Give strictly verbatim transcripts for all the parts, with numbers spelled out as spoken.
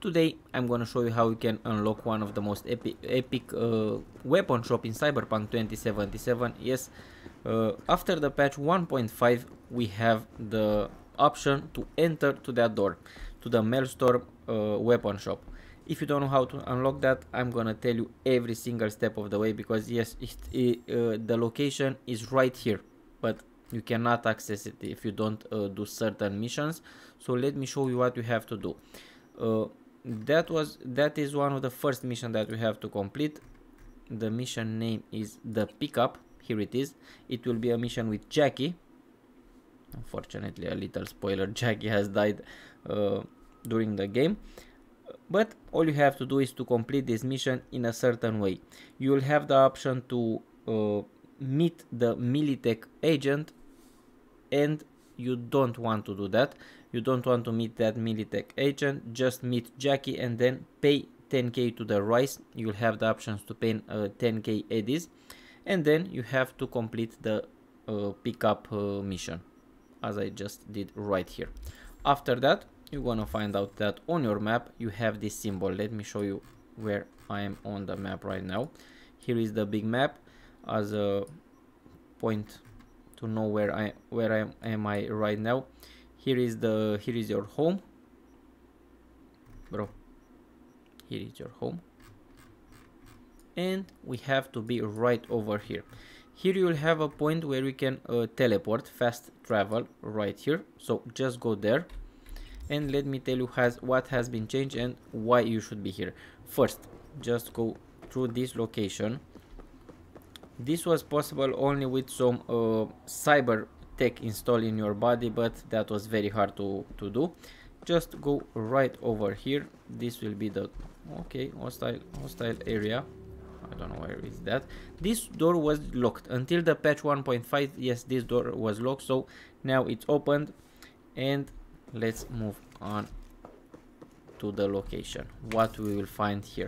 Today I'm gonna show you how you can unlock one of the most epic, epic uh, weapon shop in Cyberpunk twenty seventy-seven. Yes, uh, after the patch one point five we have the option to enter to that door, to the Maelstrom uh, weapon shop. If you don't know how to unlock that, I'm gonna tell you every single step of the way, because yes, it, it, uh, the location is right here, but you cannot access it if you don't uh, do certain missions. So let me show you what you have to do. Uh, that was that is one of the first mission that we have to complete. The mission name is the pickup. Here it is. It will be a mission with Jackie. Unfortunately, a little spoiler, Jackie has died uh, during the game, but all you have to do is to complete this mission in a certain way. You will have the option to uh, meet the Militech agent, and you don't want to do that. You don't want to meet that Militech agent, just meet Jackie and then pay ten K to the Rise. You'll have the options to pay uh, ten K eddies, and then you have to complete the uh, pickup uh, mission, as I just did right here. After that, you're gonna find out that on your map you have this symbol. Let me show you where I am on the map right now. Here is the big map as a point to know where I where I am, am I right now. Here is the here is your home, bro. Here is your home, and we have to be right over here. Here you will have a point where we can uh, teleport, fast travel right here. So just go there, and let me tell you has what has been changed and why you should be here. First, just go through this location. This was possible only with some uh, cyber tech installed in your body, but that was very hard to, to do. Just go right over here. This will be the okay hostile hostile area. I don't know where is that. This door was locked until the patch one point five. Yes, this door was locked, so now it's opened, and let's move on to the location. What we will find here.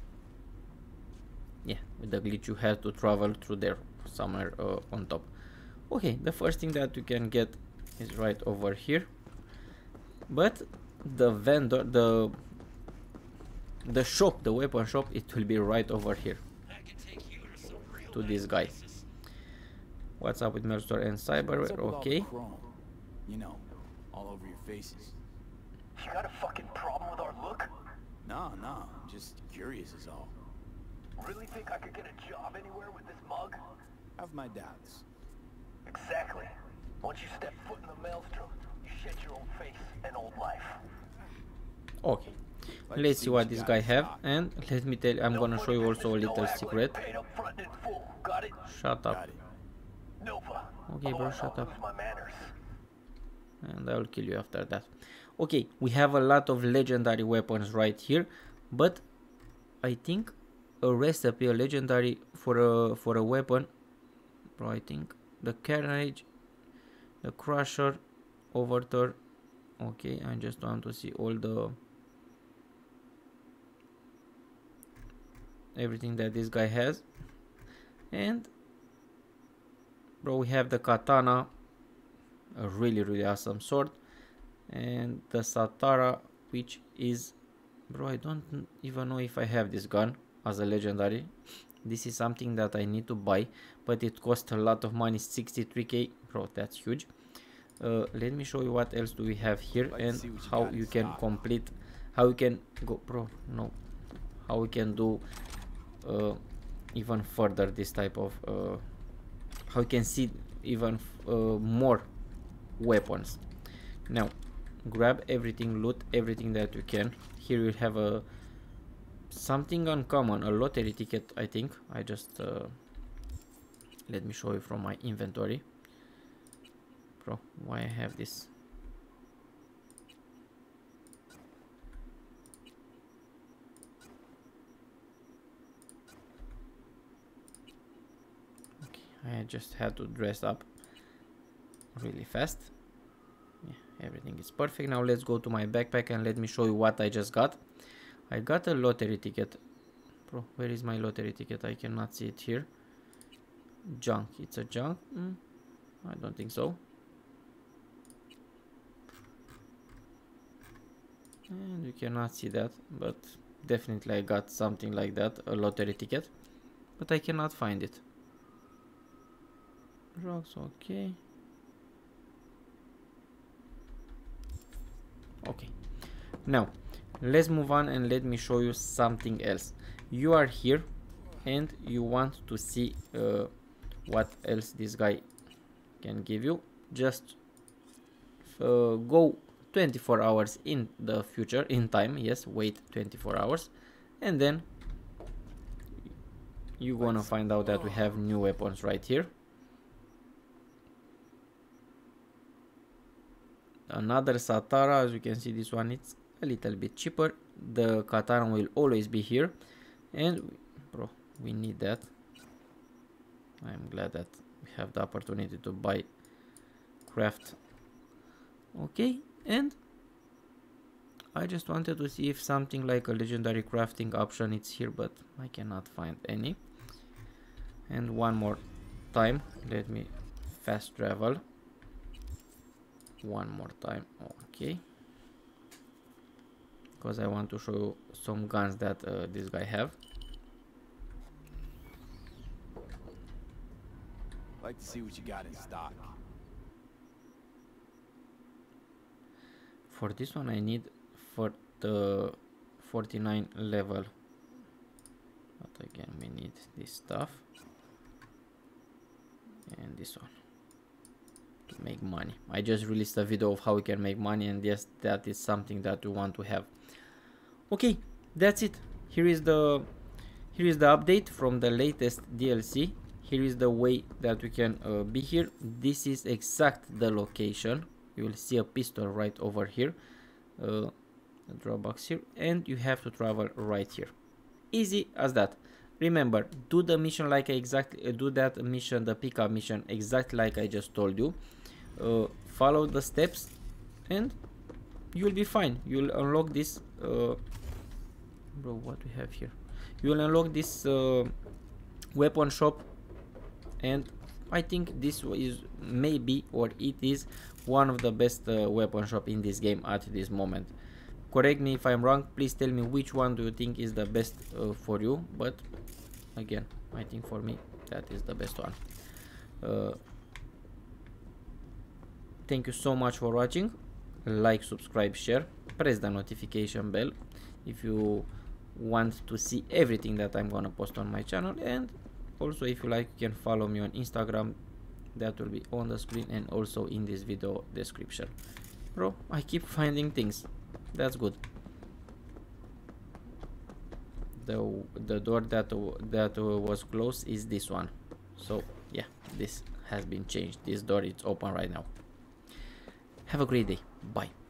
Yeah, with the glitch you have to travel through there somewhere uh, on top. Okay, the first thing that you can get is right over here, but the vendor, the the shop, the weapon shop, it will be right over here to this guy. What's up with Maelstrom and Cyberware? Okay. You know, all over your faces. You got a fucking problem with our look? No, no, just curious is all. Really think I could get a job anywhere with this mug? Have my doubts. Exactly. Once you step foot in the Maelstrom, you shed your old face and old life. Okay. Let's see what this guy have, and let me tell you, I'm gonna show you also a little secret. Shut up. Okay, bro, shut up. And I will kill you after that. Okay, we have a lot of legendary weapons right here, but I think a recipe, a legendary for a for a weapon, bro. I think the Carnage, the Crusher, Overture. Okay, I just want to see all the everything that this guy has. And bro, we have the Katana, a really really awesome sword, and the Satara, which is, bro, I don't even know if I have this gun as a legendary. This is something that I need to buy, but it costs a lot of money, sixty-three K, bro, that's huge. Uh, let me show you what else do we have here, and how you can complete, how you can go, bro, no, how we can do uh, even further this type of, uh, how you can see even uh, more weapons. Now, grab everything, loot everything that you can. Here we have a something uncommon, a lottery ticket, I think. I just uh, let me show you from my inventory. Bro, why I have this? Okay, I just had to dress up really fast. Yeah, everything is perfect. Now let's go to my backpack and let me show you what I just got. I got a lottery ticket. Bro, where is my lottery ticket? I cannot see it here. Junk. It's a junk? Mm, I don't think so. And you cannot see that, but definitely I got something like that, a lottery ticket, but I cannot find it. Rocks, okay. Okay, now let's move on and let me show you something else. You are here and you want to see uh, what else this guy can give you. Just uh, go twenty-four hours in the future, in time, yes, wait twenty-four hours, and then you're gonna find out that we have new weapons right here. Another Satara, as you can see, this one it's a little bit cheaper. The katana will always be here, and bro, we need that. I'm glad that we have the opportunity to buy craft. Okay, and I just wanted to see if something like a legendary crafting option it's here, but I cannot find any. And one more time, let me fast travel. One more time, okay, because I want to show you some guns that uh, this guy have. Like to see what you got in stock. For this one I need for the forty-nine level, but again we need this stuff and this one to make money. I just released a video of how we can make money, and yes, that is something that we want to have. Okay, that's it. Here is the here is the update from the latest D L C. Here is the way that we can uh, be here. This is exact the location. You will see a pistol right over here, uh, a drop box here, and you have to travel right here. Easy as that. Remember, do the mission like I exactly uh, do that mission, the pickup mission, exactly like I just told you. Uh, follow the steps, and you'll be fine. You'll unlock this. Uh, bro, what we have here? You will unlock this uh, weapon shop, and I think this is maybe, or it is, one of the best uh, weapon shop in this game at this moment. Correct me if I'm wrong. Please tell me which one do you think is the best uh, for you. But again, I think for me that is the best one. Uh, thank you so much for watching. Like, subscribe, share, press the notification bell if you want to see everything that I'm gonna post on my channel, and also if you like, you can follow me on Instagram. That will be on the screen and also in this video description. Bro, I keep finding things. That's good. The the door that that was closed is this one. So yeah, this has been changed. This door is open right now. Have a great day. Bye.